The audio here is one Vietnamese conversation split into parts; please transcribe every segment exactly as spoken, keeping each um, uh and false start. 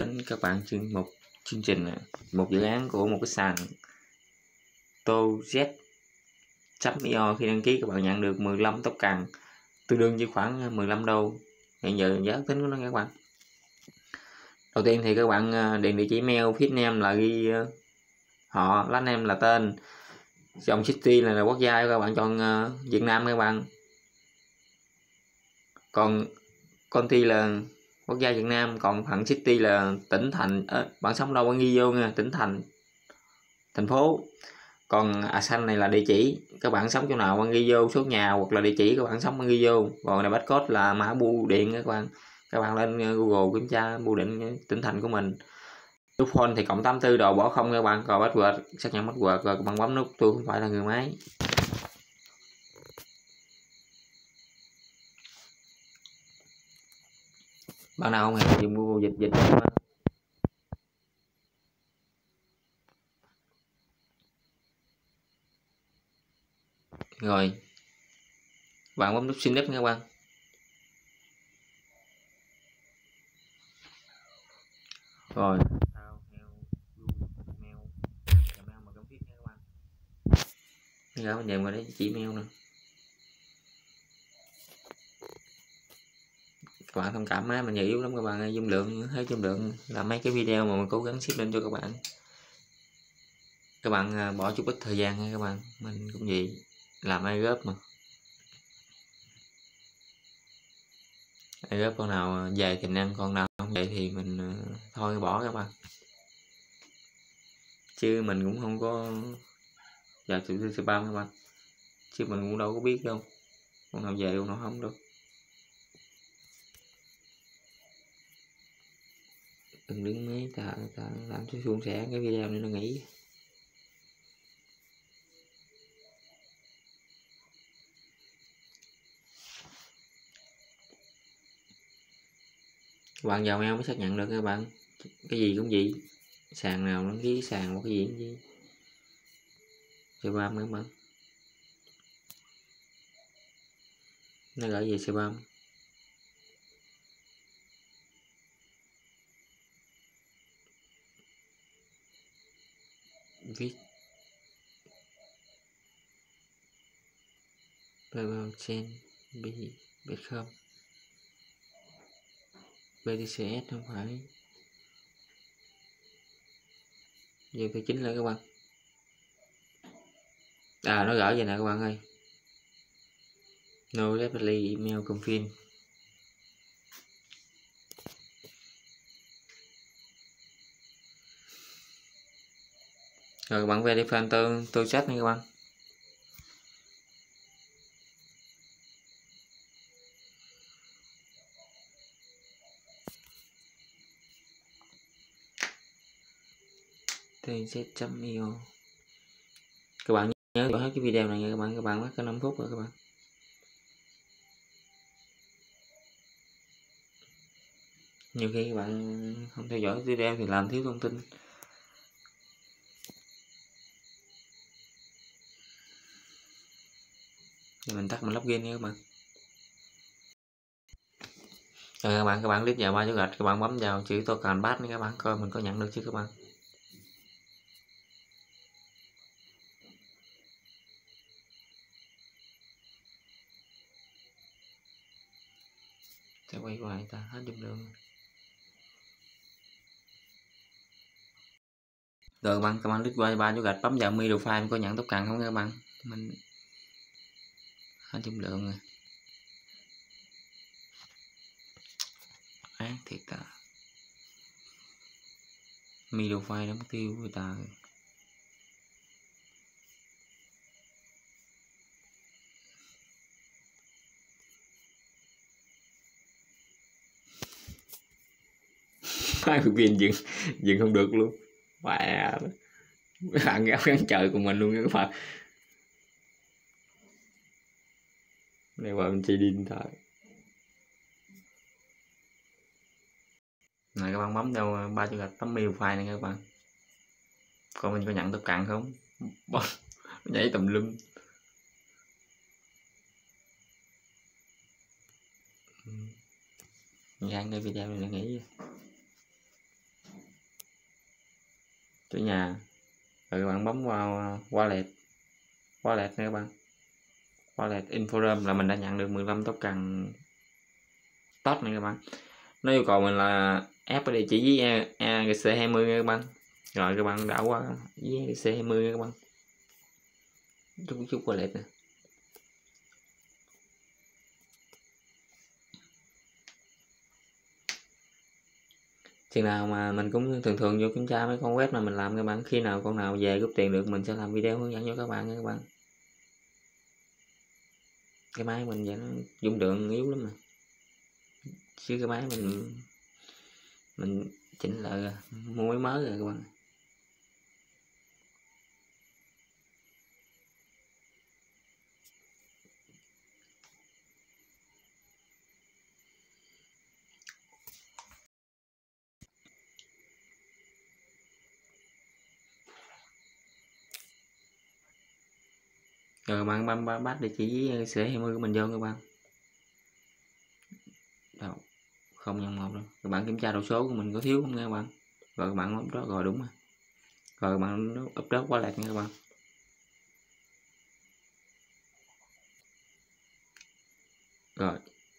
đến các bạn chương một chương trình một dự án của một cái sàn toz chấm io. Khi đăng ký các bạn nhận được mười lăm token tương đương với khoảng mười lăm đô. Hiện giờ giá tính của nó các bạn. Đầu tiên thì các bạn điền địa chỉ mail, feed name là ghi họ, last name là tên, dòng city là, là quốc gia các bạn chọn uh, Việt Nam các bạn. Còn county là quốc gia Việt Nam, còn phần city là tỉnh thành. À, bạn sống đâu bạn ghi vô nha, tỉnh thành, thành phố. Còn accent này là địa chỉ, các bạn sống chỗ nào bạn ghi vô số nhà hoặc là địa chỉ các bạn sống bạn ghi vô. Còn này barcode là mã bưu điện các bạn. Các bạn lên Google kiểm tra bưu điện tỉnh thành của mình. Nút phone thì cộng tám mươi tư đồ bỏ không các bạn. Còn password xác nhận password rồi các bạn bấm nút tôi không phải là người máy. Bạn nào không hiểu dùng Google dịch dịch không? Rồi bạn bấm nút xin đất nha các bạn. Rồi bây giờ mình về vào đấy chỉ mail nè. Các bạn thông cảm má mình yếu lắm các bạn ơi, dung lượng hết dung lượng là mấy cái video mà mình cố gắng ship lên cho các bạn. Các bạn bỏ chút ít thời gian nha các bạn, mình cũng vậy, làm ai góp mà ai góp con nào về thì ăn, con nào không vậy thì mình thôi bỏ các bạn, chứ mình cũng không có giờ sự spam các bạn, chứ mình cũng đâu có biết đâu con nào về con nào không đâu. Đừng đứng mấy ta, ta làm cho suôn sẻ cái video này nó nghỉ. Bạn vào mail mới xác nhận được các bạn, cái gì cũng vậy, sàn nào đăng ký sàn một cái gì cũng gì spam các bạn, nó gửi về spam. Viết vào trên bị biết không, bê tê xê ét không phải giờ cái chính là các bạn. À nó gửi về nè các bạn ơi, no reply email confirm. Rồi các bạn verify tôi tôi set nha các bạn. tz chấm io. Các bạn nhớ bỏ hết cái video này nha các bạn, các bạn mất có năm phút rồi các bạn. Nhiều khi các bạn không theo dõi video thì làm thiếu thông tin. Thì mình tắt mình login nha các bạn. Rồi các bạn các bạn click vào ba dấu gạch, các bạn bấm vào chữ token pass các bạn coi mình có nhận được chứ các bạn. Sẽ quay hoài ta hết dung lượng. Rồi các bạn các bạn click qua ba dấu gạch bấm vào middle file có nhận token không các bạn. Mình hết dung lượng rồi. Ác thiệt ta. Middle file nó mất tiêu người ta. Hai viên dừng dừng không được luôn. Mẹ các bạn gắn gắn trời cùng mình luôn các bạn. Này mà mình chỉ đi thôi. Này các bạn bấm vào ba chữ gạch tấm middle file này các bạn. Coi mình có nhận token không? Nhảy tùm lum. Ngăn cái video này là nghỉ. chủ nhà, rồi các bạn bấm vào wallet wallet nha các bạn, wallet inform là mình đã nhận được mười lăm token tốt này các bạn. Nó yêu cầu mình là ép cái địa chỉ với a giê xê hai mươi nha các bạn. Rồi các bạn đảo qua với a giê xê hai mươi nha các bạn, chút chút wallet nè. Chừng nào mà mình cũng thường thường vô kiểm tra mấy con web mà mình làm các bạn, khi nào con nào về rút tiền được mình sẽ làm video hướng dẫn cho các bạn nha các bạn. Cái máy mình vậy nó dung lượng yếu lắm mà, chứ cái máy mình mình chỉnh lại mua máy mới rồi các bạn. Rồi bạn bấm ba bắt địa chỉ xê hai mươi của mình vô các bạn. Đâu, không nhân một đâu. Các bạn kiểm tra độ số của mình có thiếu không nha các bạn. Rồi các bạn upload rồi đúng rồi. Rồi các bạn upload qua lại nha các bạn. Rồi.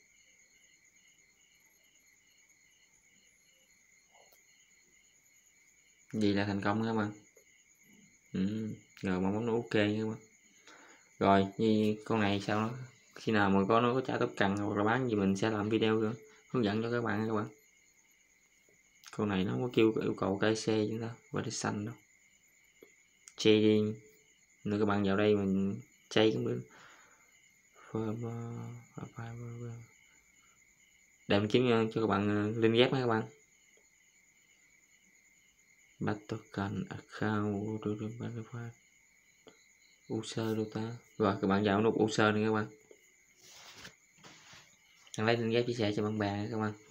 Vậy là thành công các bạn. Ừ. Rồi bạn bấm nó ok nha các bạn. Rồi như con này sao nó khi nào mà có nó có trả tốc cần hoặc là bán gì mình sẽ làm video nữa, hướng dẫn cho các bạn các bạn. Con này nó không có kêu yêu cầu cái xe chúng ta và xanh đâu. Trading nữa các bạn vào đây mình chơi cũng được. Để mình kiếm cho các bạn link ghép các bạn. Bắt token account user data. Rồi các bạn vào nút user này các bạn. Thằng lấy link ghép chia sẻ cho bạn bè các bạn.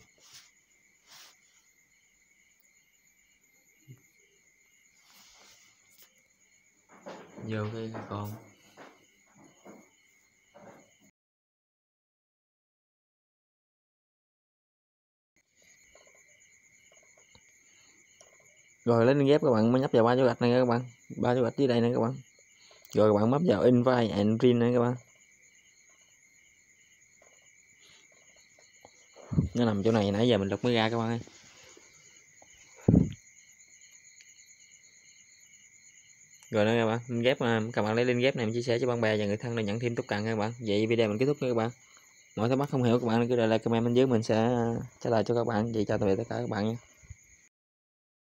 Vô cái con rồi lấy link ghép các bạn mới nhấp vào ba dấu gạch này các bạn, ba dấu gạch dưới đây này các bạn. Rồi các bạn bấm vào invite and print này các bạn. Nó nằm chỗ này, nãy giờ mình lục mới ra các bạn ơi. Rồi đó các bạn, link ghép các bạn lấy link ghép này mình chia sẻ cho bạn bè và người thân để nhận thêm token các bạn. Vậy video mình kết thúc nha các bạn. Mọi thắc mắc không hiểu các bạn cứ để lại comment bên dưới mình sẽ trả lời cho các bạn. Vậy chào tạm biệt tất cả các bạn nha.